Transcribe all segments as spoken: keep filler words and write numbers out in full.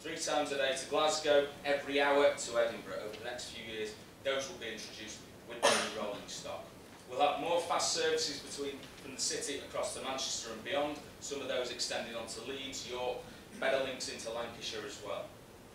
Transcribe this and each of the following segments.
Three times a day to Glasgow, every hour to Edinburgh over the next few years. Those will be introduced with the new rolling stock. We'll have more fast services between from the city across to Manchester and beyond, some of those extending onto Leeds, York, better links into Lancashire as well.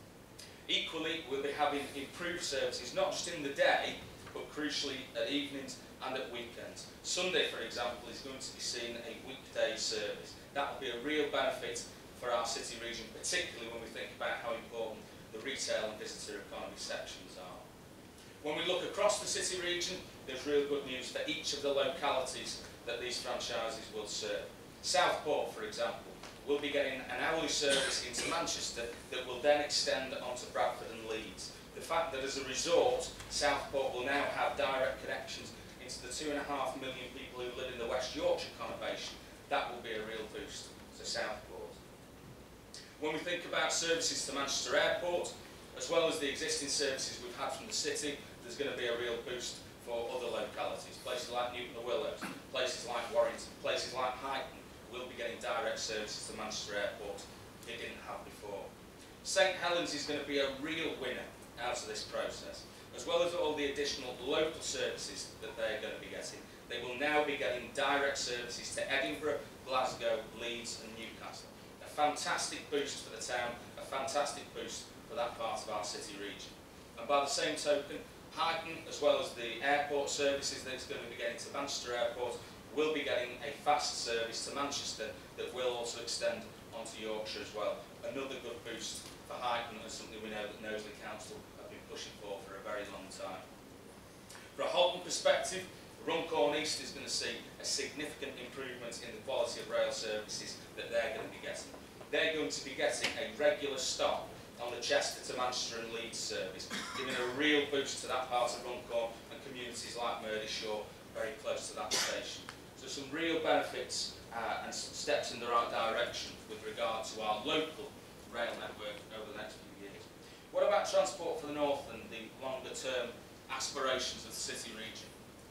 Equally, we'll be having improved services, not just in the day, but crucially at evenings and at weekends. Sunday, for example, is going to be seen a weekday service. That will be a real benefit for our city region, particularly when we think about how important the retail and visitor economy sections are. When we look across the city region, there's real good news for each of the localities that these franchises will serve. Southport, for example, will be getting an hourly service into Manchester that will then extend onto Bradford and Leeds. The fact that as a resort, Southport will now have direct connections into the two and a half million people who live in the West Yorkshire conurbation, that will be a real boost to Southport. When we think about services to Manchester Airport, as well as the existing services we've had from the city, there's going to be a real boost for other localities. Places like Newton-le-Willows, places like Warrington, places like Halton will be getting direct services to Manchester Airport they didn't have before. St Helens is going to be a real winner out of this process. As well as all the additional local services that they're going to be getting, they will now be getting direct services to Edinburgh, Glasgow, Leeds and Newcastle. A fantastic boost for the town, a fantastic boost for that part of our city region. And by the same token, Halton, as well as the airport services that it's going to be getting to Manchester Airport, will be getting a fast service to Manchester that will also extend onto Yorkshire as well. Another good boost for Halton, and something we know that Knowsley Council have been pushing for for a very long time. From a Halton perspective, Runcorn East is going to see a significant improvement in the quality of rail services that they're going to be getting. They're going to be getting a regular stop on the Chester to Manchester and Leeds service, giving a real boost to that part of Runcorn and communities like Mersey, very close to that station. So some real benefits uh, and some steps in the right direction with regard to our local rail network over the next few years. What about transport for the north and the longer term aspirations of the city region?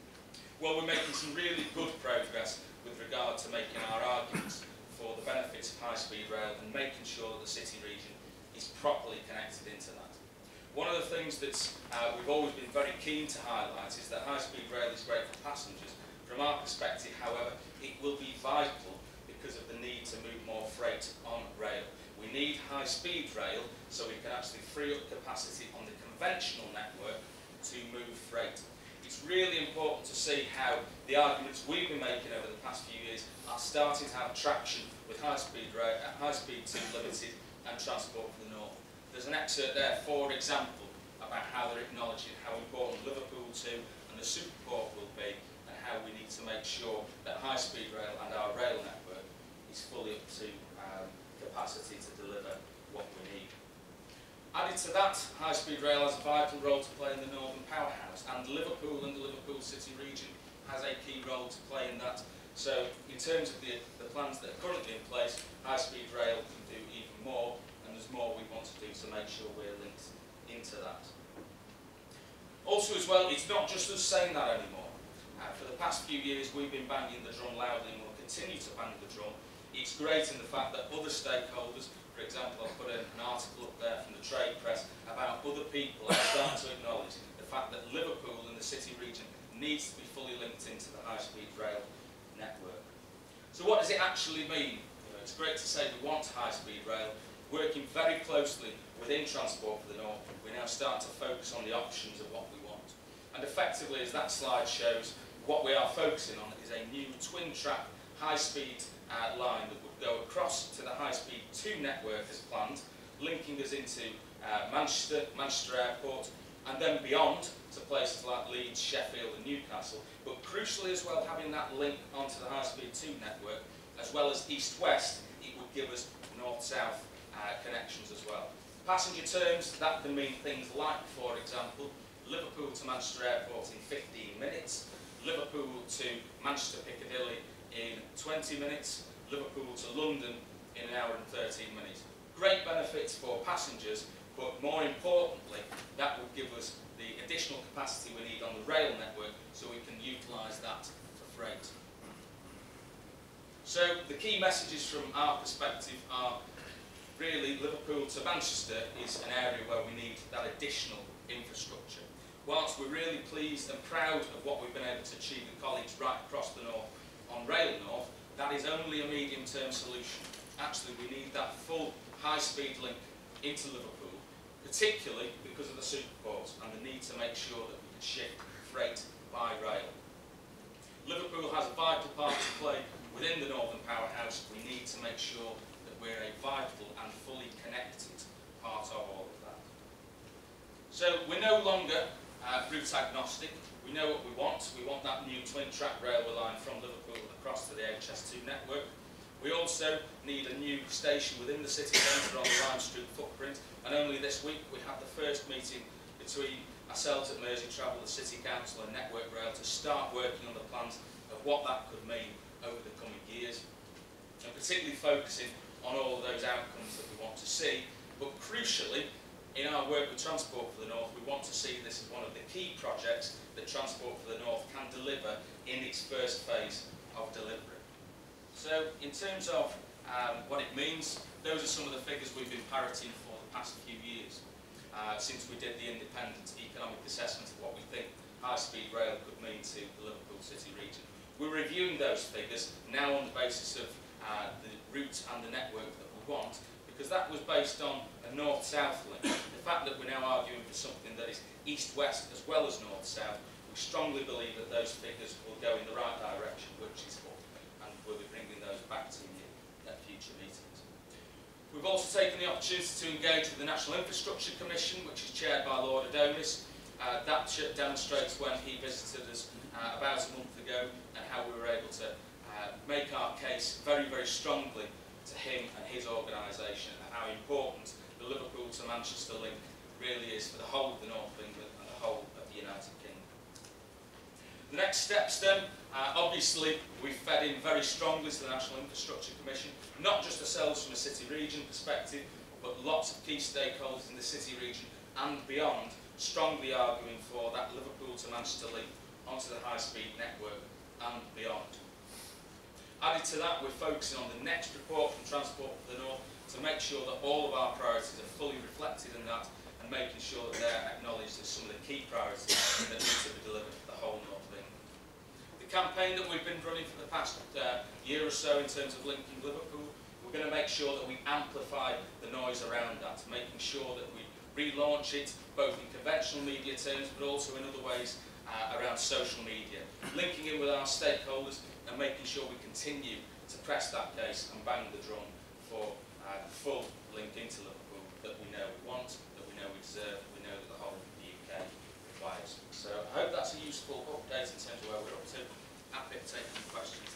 Well, we're making some really good progress with regard to making our arguments for the benefits of high-speed rail and making sure that the city region is properly connected into that. One of the things that uh, we've always been very keen to highlight is that high-speed rail is great for passengers. From our perspective, however, it will be vital because of the need to move more freight on rail. We need high-speed rail so we can actually free up capacity on the conventional network to move freight. It's really important to see how the arguments we've been making over the past few years are starting to have traction with high-speed rail, uh, high-speed to limited and transport for the north. There's an excerpt there, for example, about how they're acknowledging how important Liverpool to and the Superport will be, and how we need to make sure that high-speed rail and our rail network is fully up to um, capacity to deliver what we need. Added to that, high-speed rail has a vital role to play in the Northern Powerhouse, and Liverpool and the Liverpool City region has a key role to play in that. So, in terms of the, the plans that are currently in place, high-speed rail can do even more, and there's more we want to do to make sure we're linked into that. Also as well, it's not just us saying that anymore. Uh, for the past few years, we've been banging the drum loudly and will continue to bang the drum. It's great in the fact that other stakeholders, for example, I've put an article up there from the trade press about other people are starting to acknowledge the fact that Liverpool and the city region needs to be fully linked into the high-speed rail network. So what does it actually mean? You know, it's great to say we want high-speed rail. Working very closely within Transport for the North, we now start to focus on the options of what we want. And effectively, as that slide shows, what we are focusing on is a new twin-track high-speed uh, line that would go across to the high-speed two network as planned, linking us into uh, Manchester, Manchester Airport, and then beyond to places like Leeds, Sheffield and Newcastle, but crucially as well having that link onto the high-speed two network, as well as east-west, it would give us north-south uh, connections as well. Passenger terms, that can mean things like, for example, Liverpool to Manchester Airport in fifteen minutes, Liverpool to Manchester Piccadilly in twenty minutes, Liverpool to London in an hour and thirteen minutes. Great benefits for passengers, but more importantly, that would give us the additional capacity we need on the rail network so we can utilise that for freight. So the key messages from our perspective are really Liverpool to Manchester is an area where we need that additional infrastructure. Whilst we're really pleased and proud of what we've been able to achieve with colleagues right across the north on Rail North, that is only a medium-term solution. Actually, we need that full high-speed link into Liverpool, particularly because of the superports and the need to make sure that we can shift freight by rail. Liverpool has a vital part to play within the Northern Powerhouse. We need to make sure that we're a vital and fully connected part of all of that. So we're no longer uh, route agnostic. We know what we want. We want that new twin-track railway line from Liverpool across to the H S two network. We also need a new station within the city centre on the Lime Street footprint, and only this week we had the first meeting between ourselves at Mersey Travel, the City Council and Network Rail to start working on the plans of what that could mean over the coming years, and particularly focusing on all of those outcomes that we want to see. But crucially, in our work with Transport for the North, we want to see this as one of the key projects that Transport for the North can deliver in its first phase of delivery. So, in terms of um, what it means, those are some of the figures we've been parroting for the past few years, uh, since we did the independent economic assessment of what we think high-speed rail could mean to the Liverpool City region. We're reviewing those figures now on the basis of uh, the route and the network that we want, because that was based on a north-south link. The fact that we're now arguing for something that is east-west as well as north-south, we strongly believe that those figures will go in the right direction, which is up, and we'll be bringing those back to you at future meetings. We've also taken the opportunity to engage with the National Infrastructure Commission, which is chaired by Lord Davies. Uh, that demonstrates when he visited us uh, about a month ago and how we were able to uh, make our case very, very strongly to him and his organisation, and how important the Liverpool to Manchester link really is for the whole of the North of England and the whole of the United Kingdom. The next steps then, uh, obviously we've fed in very strongly to the National Infrastructure Commission, not just ourselves from a city region perspective, but lots of key stakeholders in the city region and beyond, strongly arguing for that Liverpool to Manchester link onto the high-speed network and beyond. Added to that, we're focusing on the next report from Transport for the North to make sure that all of our priorities are fully reflected in that, and making sure that they're acknowledged as some of the key priorities that need to be delivered for the whole North of England. The campaign that we've been running for the past uh, year or so in terms of linking Liverpool, we're going to make sure that we amplify the noise around that, making sure that we relaunch it both in conventional media terms but also in other ways uh, around social media, linking in with our stakeholders and making sure we continue to press that case and bang the drum for uh, the full link into Liverpool that we know we want, that we know we deserve, we know that the whole of the U K requires. So I hope that's a useful update in terms of where we're up to. Happy to take any questions.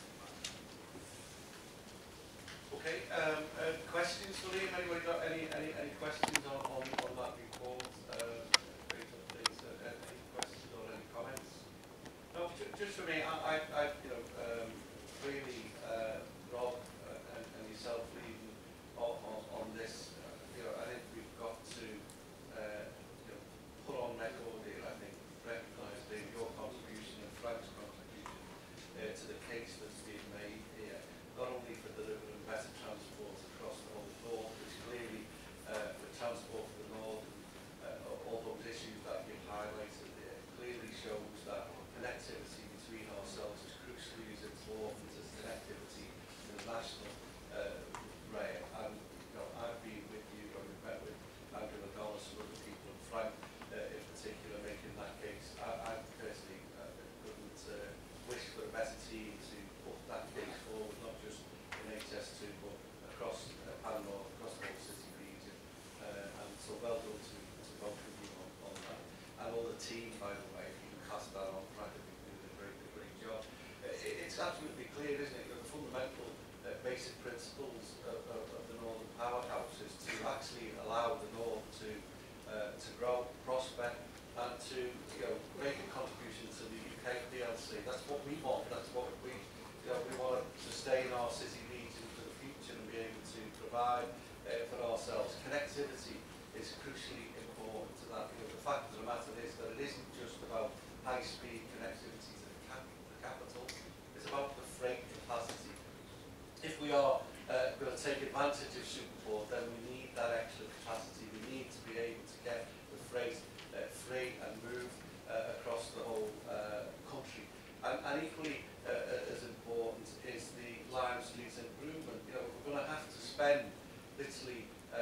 Okay, um, uh, questions for Liam? Anybody got any, any, any questions on, on, on that report? Uh, great updates, uh, any questions or any comments? No, just for me, I, I, I you know, um, really, uh, Rob uh, and, and yourself leading on, on, on this, uh, you know, I think we've got to, uh, you know, put on record here, I think, recognise your contribution and Frank's contribution uh, to the case that's being made here, not only for delivering better transport across the whole north, which clearly uh, for Transport for the North, uh, all those issues that you've highlighted there, clearly shows that connectivity between ourselves is crucially as important as connectivity to the national uh, rail. And you know, I've been with you, and we've met with Andrew McDonald, some other people, and Frank uh, in particular, making that case. I, I personally uh, couldn't uh, wish for a better team to put that case forward, not just in H S two, but across uh, Panama, across the whole city region. Uh, and so well done to, to both of you on, on that. And all the team, by the way, if you can pass that on, Frank, I think you're doing a great, a great job. Uh, it, it's absolutely clear, isn't it, that the fundamental uh, basic principles of, of, of the Northern Powerhouse is to actually allow the North to uh, to grow, prosper, and to you know, make a contribution to the U K P L C. That's what we want. That's what we you know, we want to sustain our city region for the future and be able to provide uh, for ourselves. Connectivity is crucially important to that. You know, the fact of the matter is that it isn't just about high-speed connectivity to the, cap the capital. It's about the freight capacity. If we are uh, going to take advantage of Superport, then we need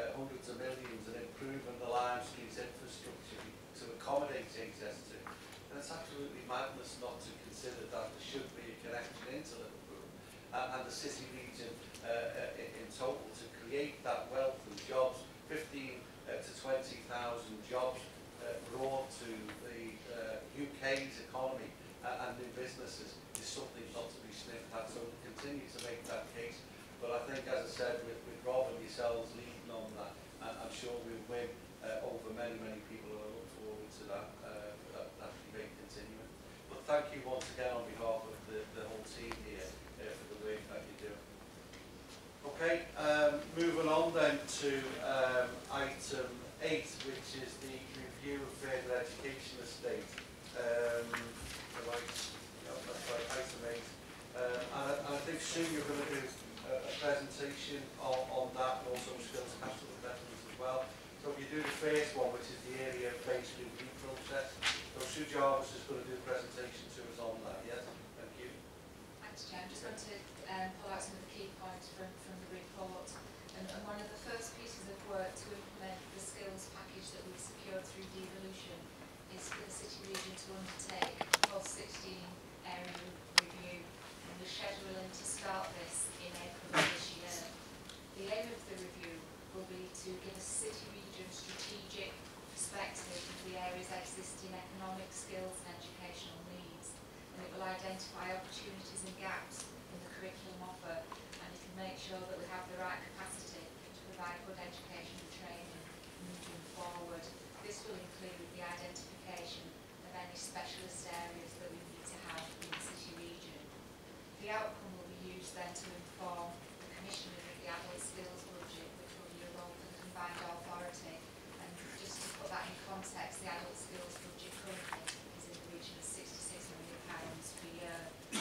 uh, hundreds of millions and improving the Lime Street infrastructure to accommodate H S two. And it's absolutely madness not to consider that there should be a connection into Liverpool and, and the city region uh, in, in total to create that wealth and jobs, fifteen uh, to twenty thousand jobs uh, brought to the uh, U K's economy uh, and new businesses is something not to be sniffed at. So we'll continue to make that case. But I think, as I said, with, with Rob and yourselves leading on that, and I'm sure we'll win uh, over many, many people, and I look forward to that, uh, that, that debate continuing. But thank you once again on behalf of the, the whole team here uh, for the work that you do. Okay, um, moving on then to um, item eight, which is the review of further education estate. Um, right, yeah, that's right, item eight. Um, and, I, and I think soon you're going to do a, a presentation on, on that, and also skills capital investments as well. So if you do the first one, which is the area-based review process, so Sue Jarvis is going to do the presentation to us on that, yes? Thank you. Thanks, Chair. I'm just going to um, pull out some of the key points from, from the report. And, and one of the first pieces of work to implement the skills package that we've secured through devolution is for the city region to undertake a post sixteen area review. And we're scheduling to start this in April of this year. The aim of the review will be to give a city region strategic perspective of the area's existing economic, skills and educational needs. And it will identify opportunities and gaps in the curriculum offer, and it can make sure that we have the right capacity to provide good education and training moving forward. This will include the identification of any specialist areas that we need to have in the city region. The outcome will be used then to inform the commissioning of the adult skills budget, which will be a role for the combined authority. And just to put that in context, the adult skills budget currently is in the region of sixty-six million pounds per year.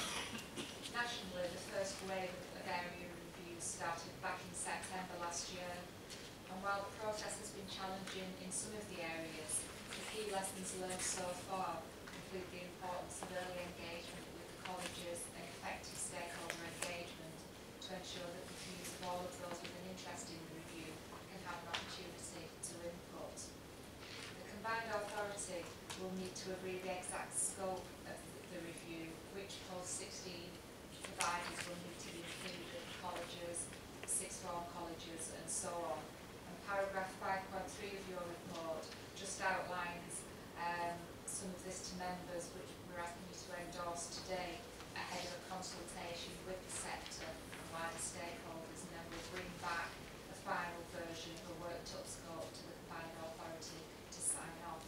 Nationally, the first wave of area reviews started back in September last year. And while the process has been challenging in some of the areas, the key lessons learned so far include the importance of early engagement with the colleges and effective stakeholder engagement to ensure that the views of all of those with an interest in the review can have an opportunity to input. The combined authority will need to agree the exact scope of the review, which post sixteen providers will need to be included at colleges, sixth form colleges and so on. And paragraph five point three of your report just outlines um, some of this to members, which we're asking you to endorse today ahead of a consultation with the sector and wider stakeholders, and then we'll bring back a final version of a worked up scope to the combined authority to sign off.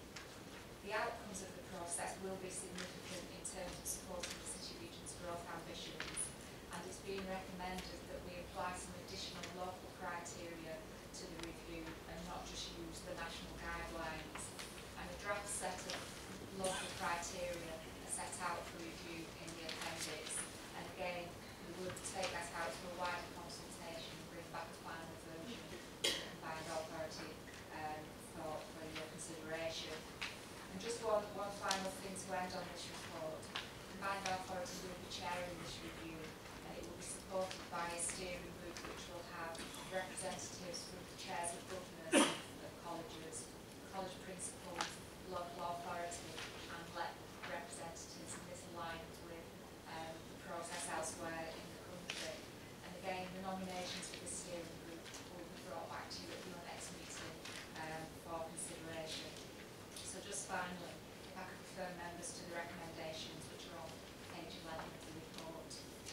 The outcomes of the process will be significant in terms of supporting the city region's growth ambitions, and it's being recommended that we apply some additional local criteria to the review and not just use the national guidelines. And a draft set of local criteria are set out for review in the appendix. And again, we would take that out to a wider consultation and bring back a final version to the combined authority um, for, for your consideration. And just one, one final thing to end on this report. The combined authority will be chairing this review, and it will be supported by a steering group which will have representatives from the chairs of governors of colleges, college principals, local authority and let representatives, and this aligns with um, the process elsewhere in the country. And again, the nominations for the steering group will be brought back to you at your next meeting um, for consideration. So just finally, if I could refer members to the recommendations which are on page eleven of the report.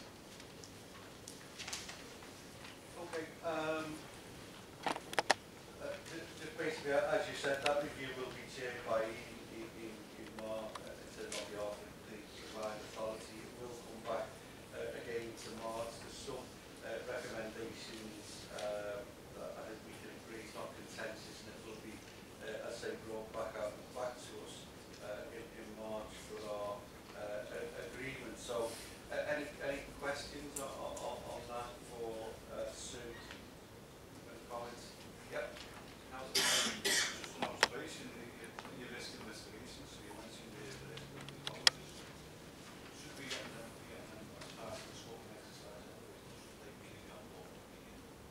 Okay. Um, uh, just basically, as you said, that review will be chaired by Maher instead of on behalf of the combined authority. It will come back uh, again to March. There's some uh, recommendations uh, that I think we can agree it's not contentious, and it will be, uh, as I say, brought back out back to us uh, in, in March for our uh, agreement. So, uh, any any questions on, on, on that for uh, Sue? Any comments? Yep. How's it going? Just an observation, in your risk investigations, so you mentioned the risk of the colleges. Should we get them, get them as part of the scope of exercise, should they be on board?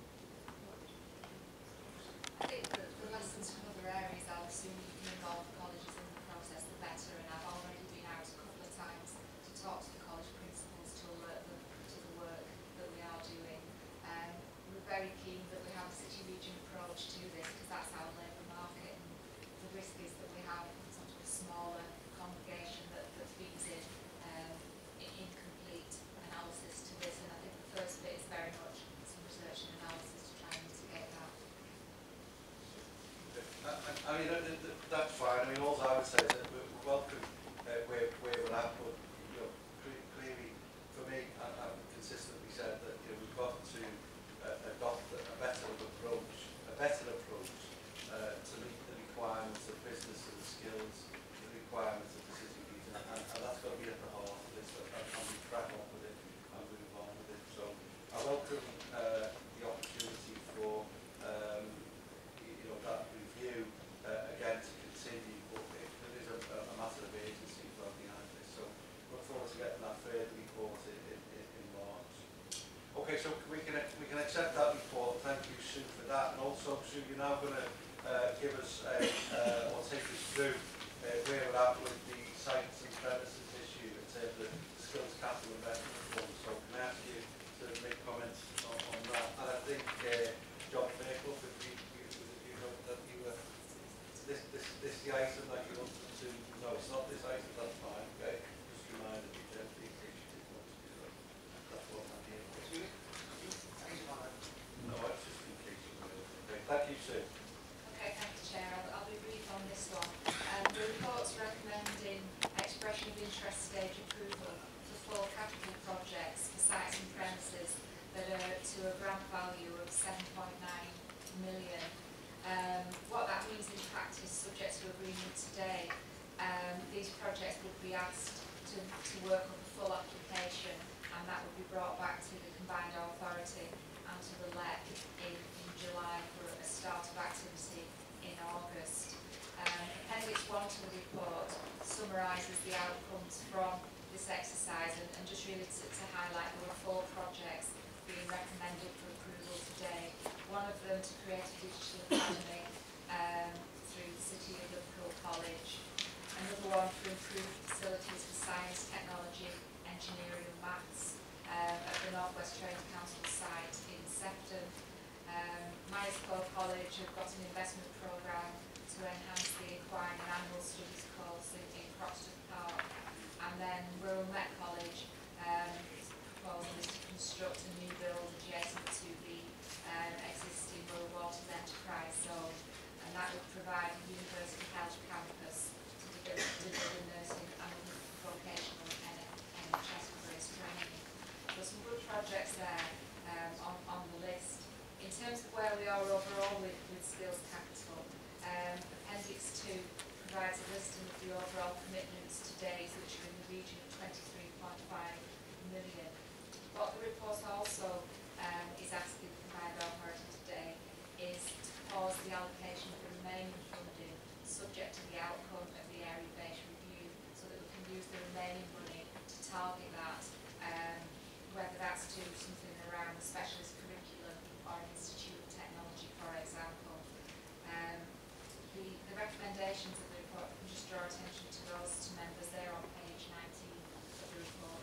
consultants from other areas, I'll assume you can involve colleges in the process, the better, and I've already been out a couple of times to talk to the college principals to alert them to the work that we are doing. Um, we're very keen that we have a city region approach to this because that's our labour market, and the risk is that we have sort of a smaller congregation that, that feeds in um, incomplete analysis to this, and I think the first bit is very much some research and analysis to try and mitigate that. I, I mean, uh, th th that's fine. I mean, all I would say is that we we welcome uh, where, where we're at, but you know, clearly, for me, I, I've consistently said that you know, we've got to uh, adopt a, a better approach, a better approach uh, to meet the requirements of business and the skills, the requirements of the city region, and, and that's got to be at the heart of this. And, and we crack on with it and move on with it. So I welcome uh, the opportunity for um, you know that review uh, again to continue, but if there is a, a matter of urgency behind this. So look forward to getting that further report in, in, in March. Okay, so we can we can accept that report. Thank you, Sue, for that. And also, Sue, you're now going to uh, give us a, uh, or take us through uh, where we're at with the sites and premises issue in terms of skills capital investment fund. So can I ask you to make comments on, on that? And I think uh, John Fairclough, if you, you, you know that you were this this this the item that you wanted to. No, it's not this item. That's fine. Okay, just reminded me that the issue did want to do that. That's what I'm here for. No, it's just in case you will. Okay, thank you, Sue. Okay, thank you, Chair. I'll, I'll be brief on this one. Um, the report's recommending expression of interest stage approval for four capital projects for sites and premises that are to a grant value of seven point nine million. Um, what that means in practice, subject to agreement today, um, these projects would be asked to, to work on a full application, and that would be brought back to the combined authority and to the L E C in, in July for a start of activity in August. Um, Appendix one to the report summarises the outcomes from this exercise, and, and just really to, to highlight there were four projects being recommended for approval today. One of them to create a digital academy um, through the City of Liverpool College. Another one to improve facilities for science, technology, engineering and maths um, at the North West Trades Council site in Sefton. Um, Maher College have got an investment programme to enhance the equine and animal studies course in, in Croxton Park. And then Wirral Met College um, proposal is to construct a new build adjacent to the um, existing Wirral Waters enterprise zone, and that would provide a university health campus to deliver, deliver nursing and vocational N H S training. There's some good projects there um, on, on the list. In terms of where we are overall with, with skills capital, um, Appendix two provides a listing of the overall commitments to date, which are in the region of twenty-three point five million. What the report also um, is asking the combined authority today is to pause the allocation of the remaining funding subject to the outcome of the area-based review, so that we can use the remaining money to target that, um, whether that's to something around the specialist curriculum or an institute of technology, for example. Um, the, the recommendations of the report, I can just draw attention to those to members there on page nineteen of the report.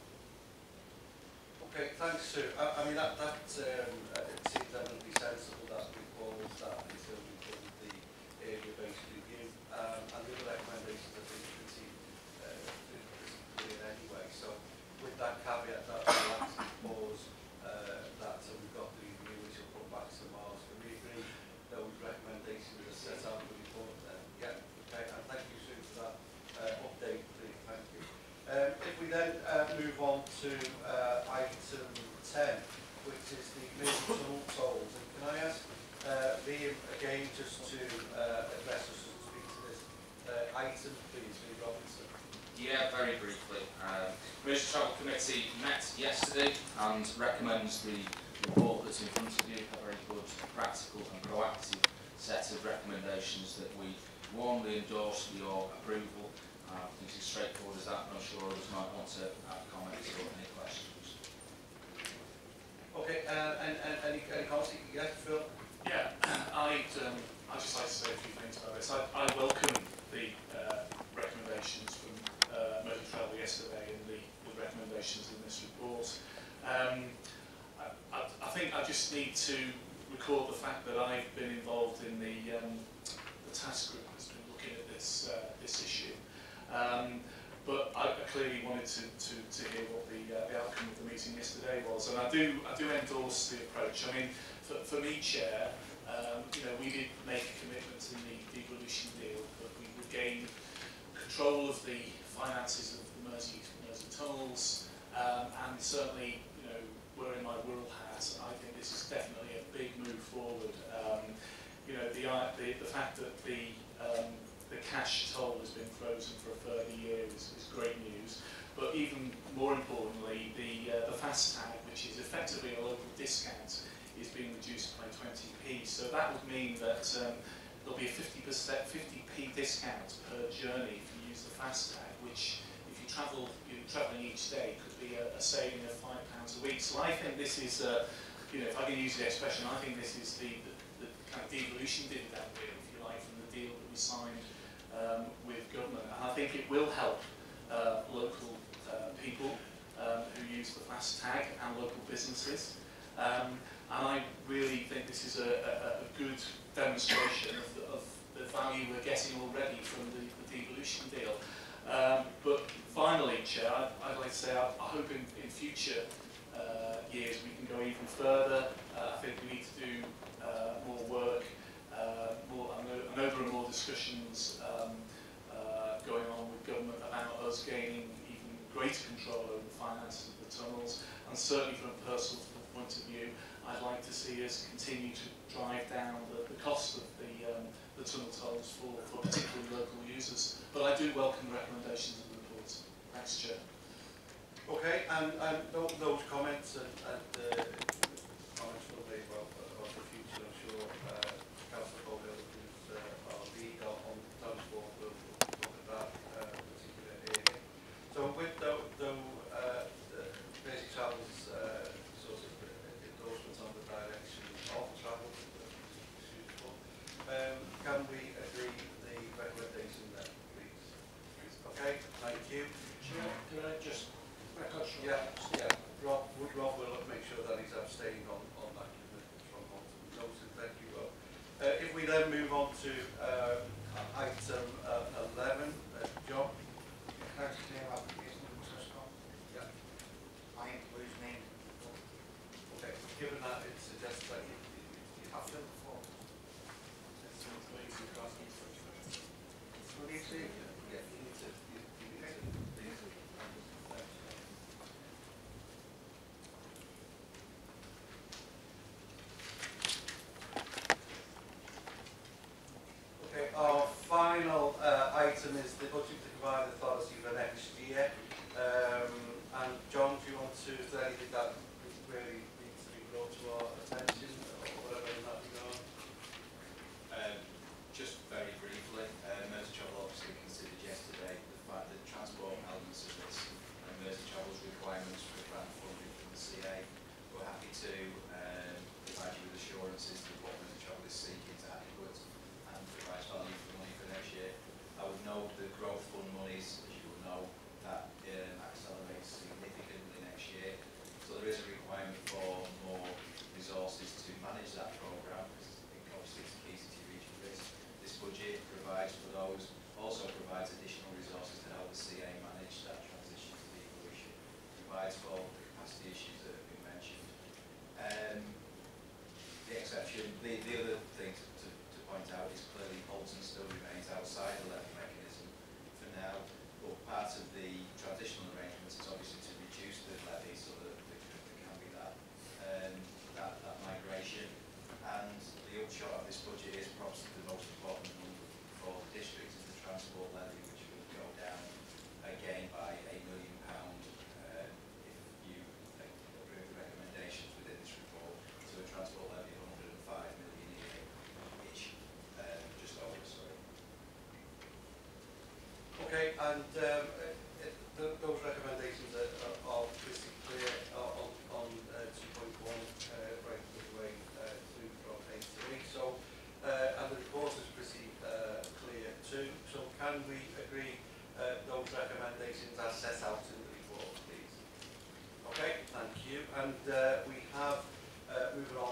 Okay, thanks, Sue. I, I mean, that, that um, it seems eminently sensible that we pause that until we do the area-based review. Um, and the other recommendations, I think, you can see uh, clear anyway. So, with that caveat, that we'll actually pause uh, that until we've got the review, which will come back to March. Can we agree those recommendations are set out in the report then? Yeah, okay, and thank you, Sue, for that uh, update, please. Thank you. Um, if we then uh, move on to uh, item ten, which is the major tunnel tolls, and can I ask uh, Liam again just to uh, address us and speak to this uh, item, please, Liam Robinson? Yeah, very briefly. Um, Mersey Travel Committee met yesterday and recommends the report that's in front of you, a very good, practical and proactive set of recommendations that we warmly endorse for your approval. Uh, I think it's as straightforward as that, and I'm sure others might want to have comments or any questions. Okay, uh, and, and any, any comments? Yes, Phil? Yeah, I'd, um, I'd just like to say just need to record the fact that I've been involved in the, um, the task group that's been looking at this, uh, this issue. Um, but I, I clearly wanted to, to, to hear what the, uh, the outcome of the meeting yesterday was, and I do, I do endorse the approach. I mean, for, for me, Chair, um, you know, we did make a commitment in the devolution deal that we would gain control of the finances of the Mersey, Mersey tunnels, um, and certainly, you know, wearing my Wirral hat, I think this is definitely a big move forward. Um, you know, the, the, the fact that the um, the cash toll has been frozen for a further year is, is great news. But even more importantly, the, uh, the fast tag, which is effectively a local discount, is being reduced by twenty p. So that would mean that um, there'll be a fifty percent, fifty p discount per journey if you use the fast tag, which if you travel, you're travelling each day, could be a, a saving of five pounds a week. So I think this is, uh, you know, if I can use the expression, I think this is the, the, the kind of devolution dividend deal, if you like, from the deal that we signed Um, with government, and I think it will help uh, local uh, people um, who use the fast tag and local businesses, um, and I really think this is a, a, a good demonstration of the, of the value we're getting already from the, the devolution deal. Um, but finally, Chair, I'd, I'd like to say I, I hope in, in future uh, years we can go even further. Uh, I think we need to do uh, more work. Uh, more, I know, I know there are more discussions um, uh, going on with government about us gaining even greater control over the finances of the tunnels, and certainly from a personal point of view, I'd like to see us continue to drive down the, the cost of the, um, the tunnel tolls for, for particularly local users. But I do welcome the recommendations of the report. Thanks, Chair. Okay, and, and those, those comments and, and uh, comments will be well about the future, I'm sure. Uh, Councillor Polhill, who's uh, our lead on, on transport, will look at that uh, particular area. So with the, the uh, basic travels uh, sort of endorsement on the direction of travel, uh, suitable, um, can we agree the recommendation then, please? Okay, thank you. Chair, can I just record some Yeah, yeah. Rob, would Rob will make sure that he's abstaining on, on that commitment from Halton. Noted, thank you, Rob. Uh, if we then move on to uh, item uh, eleven, uh, John. Can I declare application of trust call? Yeah. I include name. Okay. Given that, it suggests that you, you, you I've filled the form. What do you see? yeah, you need to. You, you need to. Please. Okay, our final uh, item is the budget to provide authority for next year. Um, and John, do you want to, is there anything that really needs to be brought to our attention or whatever in that regard? Um, just very briefly, uh, Mersey Travel obviously considered yesterday the fact that transport elements of this and Mersey Travel's requirements for grant funding from the C A. We're happy to um, provide you with assurances that what Mersey Travel is seeking is adequate and provides value for money for next year. I would note the growth fund monies, as you will know, that um, accelerates significantly next year. So there is a requirement for more resources to manage that programme, because I think obviously it's a key city region risk. This budget provides for those, also provides additional resources to help the C A manage that transition to devolution, provides for the capacity issues that have been mentioned. Um, the exception, the, the other thing to, to, to point out is clearly Halton still remains outside the levy mechanism for now, but part of the transitional arrangements is obviously to reduce the levy so that there can, there can be that, um, that, that migration. And the upshot of this budget is perhaps the most important number for the district is the transport levy, which will go down again by a million pound uh, if you uh, approve the recommendations within this report to a transport levy of one hundred and five million a year, each, uh, just over, sorry. Okay, and um, uh, th those recommendations are, are, are pretty clear uh, on, on uh, two point one uh, right the way uh, through from A to E. So, uh, and the report is pretty uh, clear too. So, can we agree uh, those recommendations as set out in the report, please? Okay, thank you. And uh, we have, uh, moving on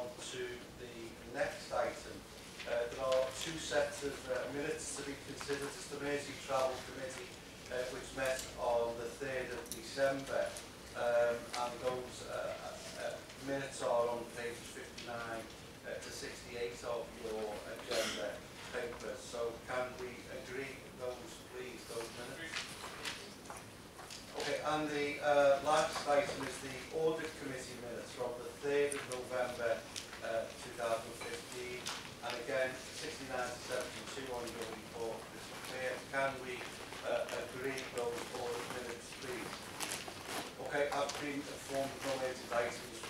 two sets of uh, minutes to be considered. It's the Mersey Travel Committee, uh, which met on the third of December, um, and those uh, uh, minutes are on pages fifty-nine uh, to sixty-eight of your agenda papers. So can we agree with those, please, those minutes? Okay, and the uh, last item is the Audit Committee minutes from the third of November uh, two thousand fifteen, and again sixty-nine to seventy-two on your report. Mister Mayor, can we uh, agree those audit minutes, please? Okay, I've been informed of no related items